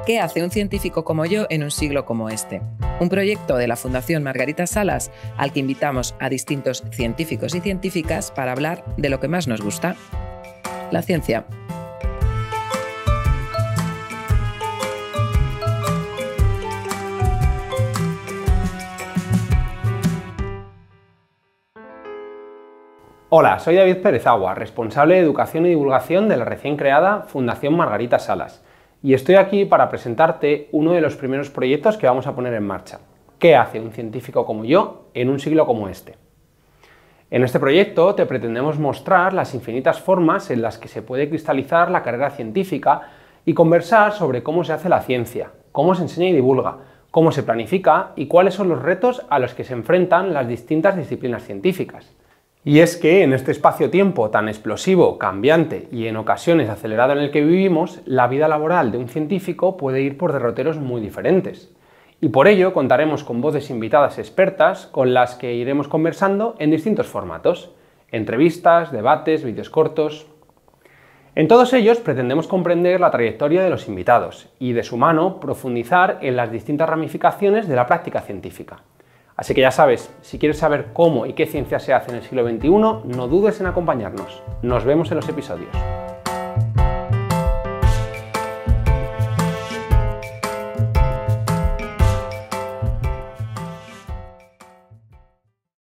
¿Qué hace un científico como yo en un siglo como este? Un proyecto de la Fundación Margarita Salas al que invitamos a distintos científicos y científicas para hablar de lo que más nos gusta, la ciencia. Hola, soy David Pérez Agua, responsable de Educación y Divulgación de la recién creada Fundación Margarita Salas, y estoy aquí para presentarte uno de los primeros proyectos que vamos a poner en marcha. ¿Qué hace un científico como yo en un siglo como este? En este proyecto te pretendemos mostrar las infinitas formas en las que se puede cristalizar la carrera científica y conversar sobre cómo se hace la ciencia, cómo se enseña y divulga, cómo se planifica y cuáles son los retos a los que se enfrentan las distintas disciplinas científicas. Y es que en este espacio-tiempo tan explosivo, cambiante y en ocasiones acelerado en el que vivimos, la vida laboral de un científico puede ir por derroteros muy diferentes. Y por ello contaremos con voces invitadas expertas con las que iremos conversando en distintos formatos: entrevistas, debates, vídeos cortos. En todos ellos pretendemos comprender la trayectoria de los invitados y, de su mano, profundizar en las distintas ramificaciones de la práctica científica. Así que ya sabes, si quieres saber cómo y qué ciencia se hace en el siglo XXI, no dudes en acompañarnos. Nos vemos en los episodios.